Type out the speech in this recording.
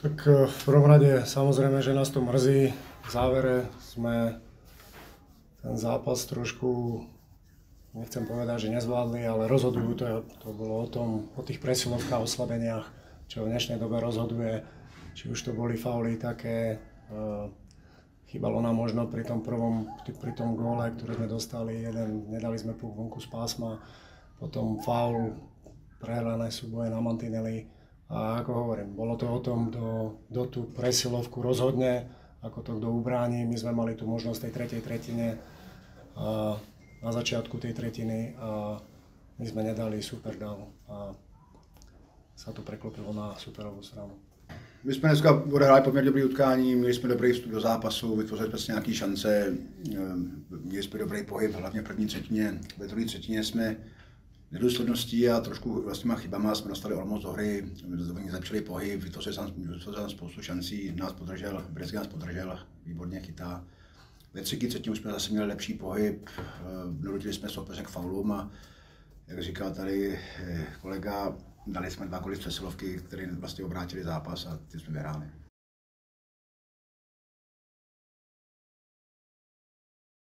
Tak v prvom rade samozrejme, že nás to mrzí. V závere sme ten zápas trošku, nechcem povedať, že nezvládli, ale rozhodujú to bolo o tých presilovkách, oslabeniach, čo v dnešnej dobe rozhoduje. Či už to boli fauly také, chýbalo nám možno pri tom góle, ktoré sme dostali, nedali sme puk vonku z pásma, potom faul, prehrané súboje na mantineli. A ako hovorím, bolo to o tom, kto tú presilovku rozhodne, ako to kto ubráni. My sme mali tú možnosť tej tretej tretine na začiatku tej tretiny a my sme nedali, super dal a sa to preklopilo na superovú stranu. My jsme dneska odehráli poměrně dobrý utkání, měli jsme dobrý vstup do zápasu, vytvořili jsme si nějaké šance, měli jsme dobrý pohyb, hlavně v první třetině. Ve druhé třetině jsme nedůsledností a trošku vlastníma chybama jsme dostali Olomouc do hry, zlepšili pohyb, vytvořili tam spoustu šancí, nás podržel, Brzky nás podržel, výborně chytá. Ve třetí třetině už jsme zase měli lepší pohyb, donutili jsme soupeře k faulům a jak říkal tady kolega, dali jsme 2 góly z přesilovky, které vlastně obrátili zápas a ty jsme vyhráli.